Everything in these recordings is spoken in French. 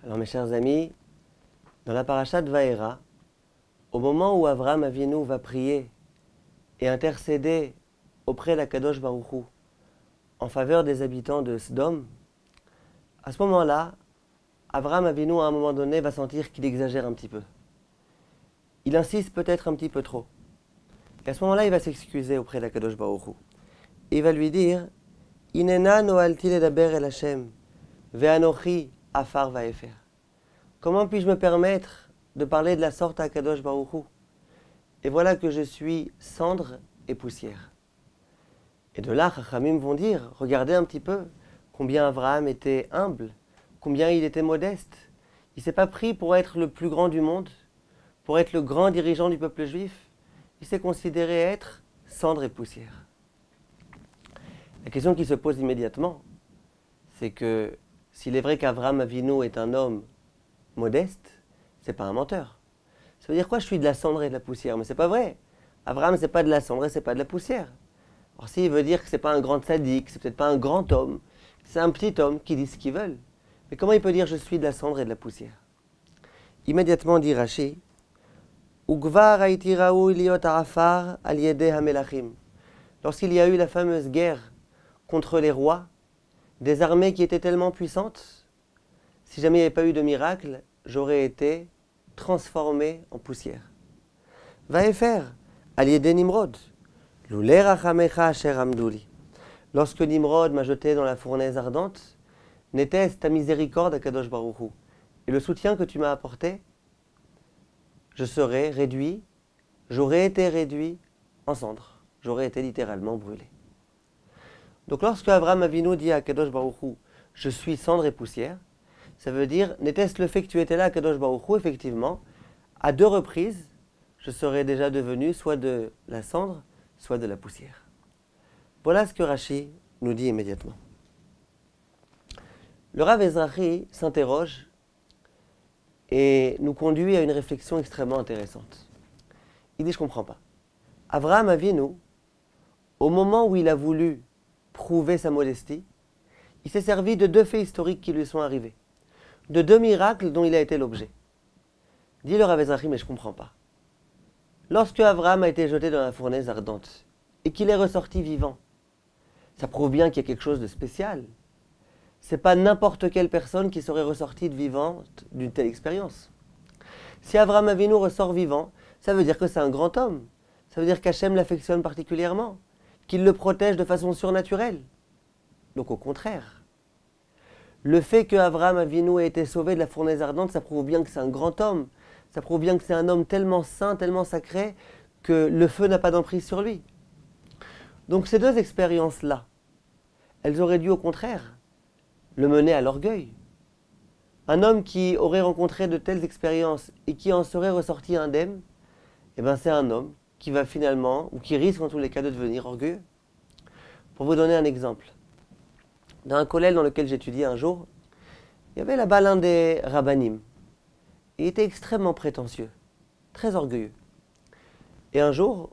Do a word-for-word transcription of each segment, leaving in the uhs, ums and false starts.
Alors mes chers amis, dans la paracha de Vaera, au moment où Avraham Avinu va prier et intercéder auprès d'Akadosh Baruch Hu en faveur des habitants de Sodome, à ce moment-là, Avraham Avinu à un moment donné va sentir qu'il exagère un petit peu. Il insiste peut-être un petit peu trop. Et à ce moment-là, il va s'excuser auprès d'Akadosh Baruch Hu. Il va lui dire « Inena noalti ledaber el Hashem, ve'anochi afar va'efer » Comment puis-je me permettre de parler de la sorte à Akadosh Baruch Hu? Et voilà que je suis cendre et poussière. Et de là, Chachamim vont dire, regardez un petit peu combien Avraham était humble, combien il était modeste. Il ne s'est pas pris pour être le plus grand du monde, pour être le grand dirigeant du peuple juif. Il s'est considéré être cendre et poussière. La question qui se pose immédiatement, c'est que s'il est vrai qu'Avraham Avinu est un homme modeste, c'est pas un menteur. Ça veut dire quoi, je suis de la cendre et de la poussière? Mais c'est pas vrai. Avraham, c'est pas de la cendre et c'est pas de la poussière. Alors s'il veut dire que c'est pas un grand sadique, c'est peut-être pas un grand homme, c'est un petit homme qui dit ce qu'il veut. Mais comment il peut dire je suis de la cendre et de la poussière? Immédiatement dit Rashi, Ugvar haiti raoui liot arafar al yedeh hamelachim. Lorsqu'il y a eu la fameuse guerre contre les rois, des armées qui étaient tellement puissantes, si jamais il n'y avait pas eu de miracle, j'aurais été transformé en poussière. Vaefer al yedeh Nimrod. Loulé rachamecha asher amdouli. Lorsque Nimrod m'a jeté dans la fournaise ardente, n'était-ce ta miséricorde à Kadosh Baruch Hu et le soutien que tu m'as apporté, je serais réduit, j'aurais été réduit en cendres. J'aurais été littéralement brûlé. Donc lorsque Avraham Avinu dit à Kadosh Baruch Hu, je suis cendre et poussière, ça veut dire, n'était-ce le fait que tu étais là à Kadosh Baruch Hu, effectivement, à deux reprises, je serais déjà devenu soit de la cendre, soit de la poussière. Voilà ce que Rashi nous dit immédiatement. Le Rav Ezrahi s'interroge et nous conduit à une réflexion extrêmement intéressante. Il dit, je ne comprends pas. Avraham Avinu, au moment où il a voulu prouver sa modestie, il s'est servi de deux faits historiques qui lui sont arrivés, de deux miracles dont il a été l'objet. Dit le Rav Ezrahi, mais je ne comprends pas. Lorsque Avraham a été jeté dans la fournaise ardente et qu'il est ressorti vivant, ça prouve bien qu'il y a quelque chose de spécial. Ce n'est pas n'importe quelle personne qui serait ressortie de vivante d'une telle expérience. Si Avraham Avinu ressort vivant, ça veut dire que c'est un grand homme. Ça veut dire qu'Hachem l'affectionne particulièrement, qu'il le protège de façon surnaturelle. Donc au contraire, le fait que Avraham Avinu ait été sauvé de la fournaise ardente, ça prouve bien que c'est un grand homme. Ça prouve bien que c'est un homme tellement saint, tellement sacré, que le feu n'a pas d'emprise sur lui. Donc ces deux expériences-là, elles auraient dû au contraire le mener à l'orgueil. Un homme qui aurait rencontré de telles expériences et qui en serait ressorti indemne, eh ben c'est un homme qui va finalement, ou qui risque en tous les cas de devenir orgueilleux. Pour vous donner un exemple, dans un collège dans lequel j'étudiais un jour, il y avait là-bas l'un des rabbanim. Il était extrêmement prétentieux, très orgueilleux. Et un jour,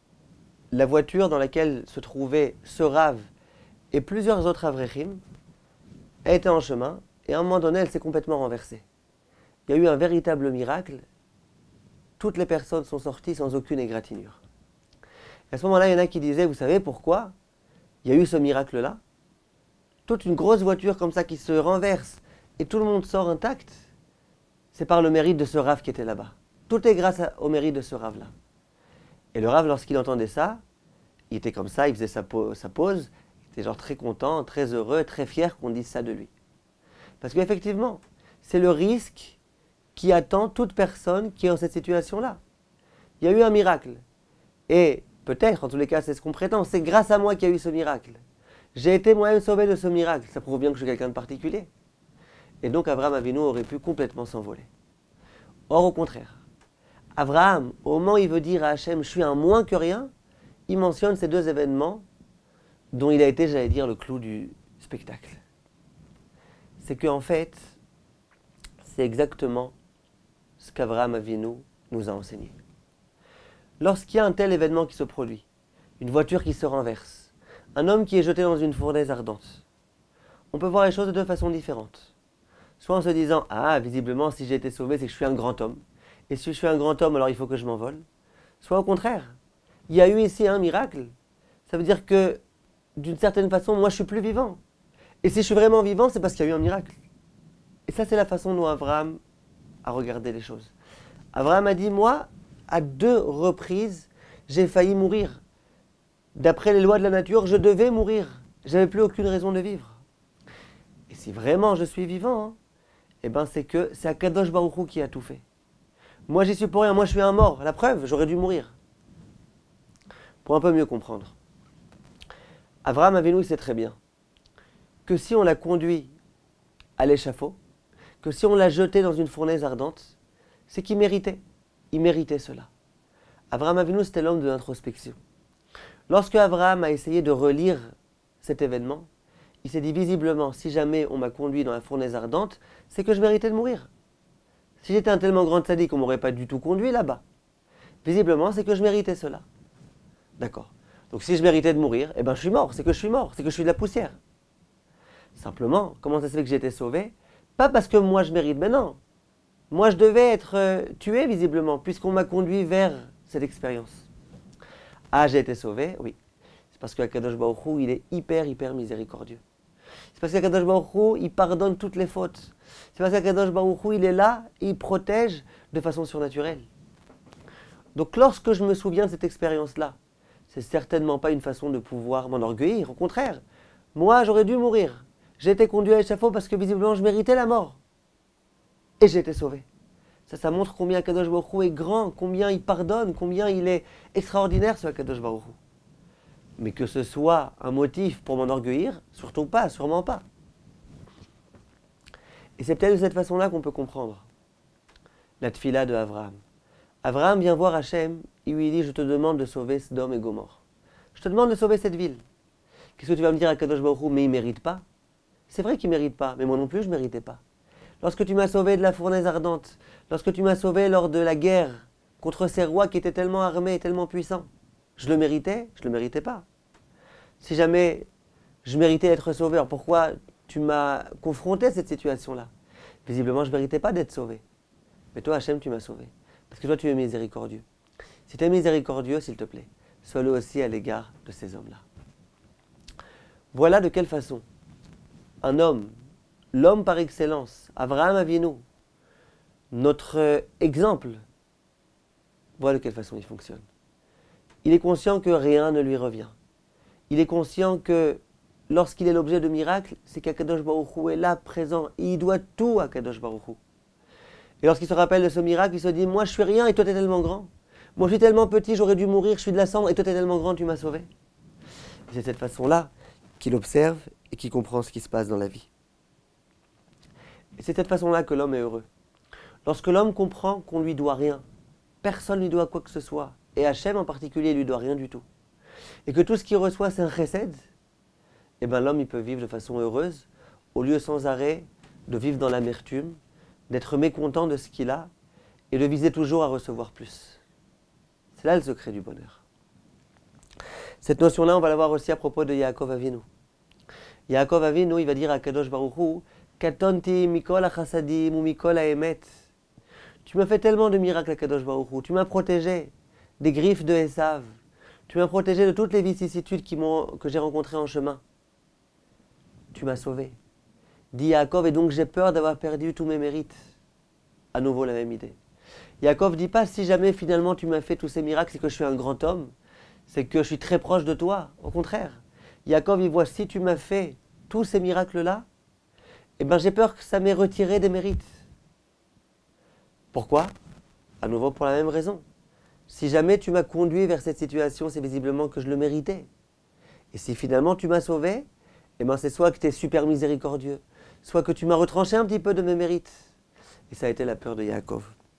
la voiture dans laquelle se trouvait ce rave et plusieurs autres avrechim était en chemin, et à un moment donné, elle s'est complètement renversée. Il y a eu un véritable miracle. Toutes les personnes sont sorties sans aucune égratignure. Et à ce moment-là, il y en a qui disaient, vous savez pourquoi il y a eu ce miracle-là? Toute une grosse voiture comme ça qui se renverse, et tout le monde sort intact, c'est par le mérite de ce rave qui était là-bas. Tout est grâce à, au mérite de ce rave-là. Et le rave, lorsqu'il entendait ça, il était comme ça, il faisait sa, po- sa pause, il était genre très content, très heureux, très fier qu'on dise ça de lui. Parce qu'effectivement, c'est le risque qui attend toute personne qui est dans cette situation-là. Il y a eu un miracle. Et peut-être, en tous les cas, c'est ce qu'on prétend, c'est grâce à moi qu'il y a eu ce miracle. J'ai été moi-même sauvé de ce miracle. Ça prouve bien que je suis quelqu'un de particulier. Et donc Avraham Avinu aurait pu complètement s'envoler. Or, au contraire, Avraham, au moment où il veut dire à Hachem, je suis un moins que rien, il mentionne ces deux événements dont il a été, j'allais dire, le clou du spectacle. C'est qu'en fait, c'est exactement ce qu'Avraham Avinu nous a enseigné. Lorsqu'il y a un tel événement qui se produit, une voiture qui se renverse, un homme qui est jeté dans une fournaise ardente, on peut voir les choses de deux façons différentes. soit en se disant « Ah, visiblement, si j'ai été sauvé, c'est que je suis un grand homme. Et si je suis un grand homme, alors il faut que je m'envole. » Soit au contraire, il y a eu ici un miracle. Ça veut dire que, d'une certaine façon, moi je suis plus vivant. Et si je suis vraiment vivant, c'est parce qu'il y a eu un miracle. Et ça, c'est la façon dont Abraham a regardé les choses. Abraham a dit, moi, à deux reprises, j'ai failli mourir. D'après les lois de la nature, je devais mourir. Je n'avais plus aucune raison de vivre. Et si vraiment je suis vivant, hein, eh ben c'est que c'est Akadosh Baruch Hu qui a tout fait. Moi, j'y suis pour rien. Moi, je suis un mort. La preuve, j'aurais dû mourir. Pour un peu mieux comprendre. Abraham Avinu, il sait très bien que si on l'a conduit à l'échafaud, que si on l'a jeté dans une fournaise ardente, c'est qu'il méritait. Il méritait cela. Abraham Avinu, c'était l'homme de l'introspection. Lorsque Abraham a essayé de relire cet événement, il s'est dit visiblement, si jamais on m'a conduit dans la fournaise ardente, c'est que je méritais de mourir. Si j'étais un tellement grand sadique, on ne m'aurait pas du tout conduit là-bas. Visiblement, c'est que je méritais cela. D'accord. Donc si je méritais de mourir, eh ben je suis mort, c'est que je suis mort, c'est que je suis de la poussière. Simplement, comment ça se fait que j'ai été sauvé? Pas parce que moi je mérite, mais non. Moi je devais être euh, tué visiblement, puisqu'on m'a conduit vers cette expérience. Ah, j'ai été sauvé, oui. C'est parce que Akadosh Baruch Hu, il est hyper, hyper miséricordieux. C'est parce qu'Akadosh Baruch Hu, il pardonne toutes les fautes. C'est parce qu'Akadosh Baruch Hu, il est là et il protège de façon surnaturelle. Donc lorsque je me souviens de cette expérience-là, c'est certainement pas une façon de pouvoir m'enorgueillir. Au contraire, moi j'aurais dû mourir. J'ai été conduit à l'échafaud parce que visiblement je méritais la mort. Et j'ai été sauvé. Ça, ça montre combien Akadosh Baruch Hu est grand, combien il pardonne, combien il est extraordinaire ce Akadosh Baruch Hu. Mais que ce soit un motif pour m'enorgueillir, surtout pas, sûrement pas. Et c'est peut-être de cette façon-là qu'on peut comprendre la tfila de Abraham. Abraham vient voir Hachem et lui dit, je te demande de sauver Sodome et Gomorrhe. Je te demande de sauver cette ville. Qu'est-ce que tu vas me dire à Kadosh Baruch Hu? Mais il ne mérite pas. C'est vrai qu'il ne mérite pas, mais moi non plus je ne méritais pas. Lorsque tu m'as sauvé de la fournaise ardente, lorsque tu m'as sauvé lors de la guerre contre ces rois qui étaient tellement armés, tellement puissants, je le méritais? Je ne le méritais pas. Si jamais je méritais d'être sauvé, alors pourquoi tu m'as confronté à cette situation-là? Visiblement, je ne méritais pas d'être sauvé. Mais toi, Hachem, tu m'as sauvé. Parce que toi, tu es miséricordieux. Si tu es miséricordieux, s'il te plaît, sois-le aussi à l'égard de ces hommes-là. Voilà de quelle façon un homme, l'homme par excellence, Abraham Avinu, notre exemple, voilà de quelle façon il fonctionne. Il est conscient que rien ne lui revient. Il est conscient que lorsqu'il est l'objet de miracles, c'est qu'Akadosh Baruch Hu est là, présent, et il doit tout à Akadosh Baruch Hu. Et lorsqu'il se rappelle de ce miracle, il se dit, moi je suis rien et toi tu es tellement grand. Moi je suis tellement petit, j'aurais dû mourir, je suis de la cendre et toi tu es tellement grand, tu m'as sauvé. Et c'est de cette façon-là qu'il observe et qu'il comprend ce qui se passe dans la vie. Et c'est de cette façon-là que l'homme est heureux. Lorsque l'homme comprend qu'on ne lui doit rien, personne ne lui doit quoi que ce soit, et Hachem en particulier ne lui doit rien du tout, et que tout ce qu'il reçoit c'est un chesed, eh bien l'homme il peut vivre de façon heureuse, au lieu sans arrêt de vivre dans l'amertume, d'être mécontent de ce qu'il a, et de viser toujours à recevoir plus. C'est là le secret du bonheur. Cette notion-là, on va la voir aussi à propos de Yaakov Avinu. Yaakov Avinu, il va dire à Kadosh Baruch Hu, Katonti mikol hachasadim ou mikol haemet. Tu m'as fait tellement de miracles à Kadosh Baruch Hu. Tu m'as protégé des griffes de Esav. Tu m'as protégé de toutes les vicissitudes qui m'ont, que j'ai rencontrées en chemin. Tu m'as sauvé. Dit Yaakov, et donc j'ai peur d'avoir perdu tous mes mérites. À nouveau la même idée. Yaakov dit pas, si jamais finalement tu m'as fait tous ces miracles, c'est que je suis un grand homme, c'est que je suis très proche de toi. Au contraire, Yaakov il voit, si tu m'as fait tous ces miracles-là, eh ben j'ai peur que ça m'ait retiré des mérites. Pourquoi? À nouveau pour la même raison. Si jamais tu m'as conduit vers cette situation, c'est visiblement que je le méritais. Et si finalement tu m'as sauvé, eh ben c'est soit que tu es super miséricordieux, soit que tu m'as retranché un petit peu de mes mérites. Et ça a été la peur de Yaakov.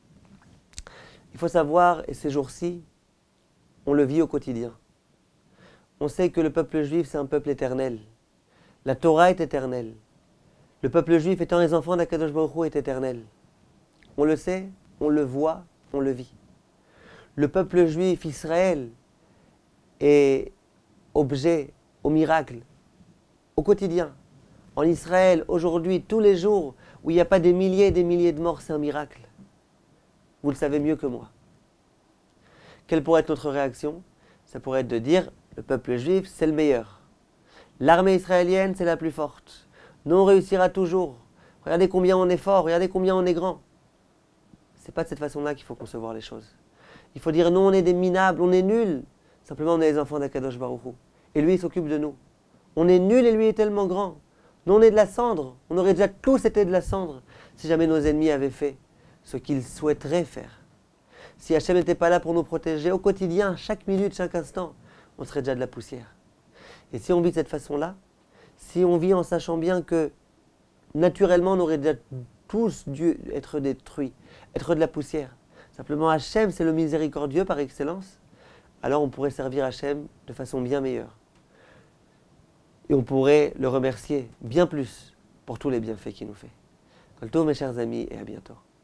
Il faut savoir, et ces jours-ci, on le vit au quotidien. On sait que le peuple juif, c'est un peuple éternel. La Torah est éternelle. Le peuple juif, étant les enfants d'Akadosh Baruch Hu, est éternel. On le sait, on le voit, on le vit. Le peuple juif, Israël, est objet au miracle, au quotidien. En Israël, aujourd'hui, tous les jours, où il n'y a pas des milliers et des milliers de morts, c'est un miracle. Vous le savez mieux que moi. Quelle pourrait être notre réaction? Ça pourrait être de dire, le peuple juif, c'est le meilleur. L'armée israélienne, c'est la plus forte. Nous, on réussira toujours. Regardez combien on est fort, regardez combien on est grand. C'est pas de cette façon-là qu'il faut concevoir les choses. Il faut dire, nous, on est des minables, on est nuls. Simplement, on est les enfants d'Akadosh Baruch Hu. Et lui, il s'occupe de nous. On est nuls et lui est tellement grand. Nous, on est de la cendre. On aurait déjà tous été de la cendre si jamais nos ennemis avaient fait ce qu'ils souhaiteraient faire. Si Hachem n'était pas là pour nous protéger au quotidien, chaque minute, chaque instant, on serait déjà de la poussière. Et si on vit de cette façon-là, si on vit en sachant bien que naturellement, on aurait déjà tous dû être détruits, être de la poussière. Simplement, Hachem, c'est le miséricordieux par excellence. Alors, on pourrait servir Hachem de façon bien meilleure. Et on pourrait le remercier bien plus pour tous les bienfaits qu'il nous fait. Kol tov, mes chers amis, et à bientôt.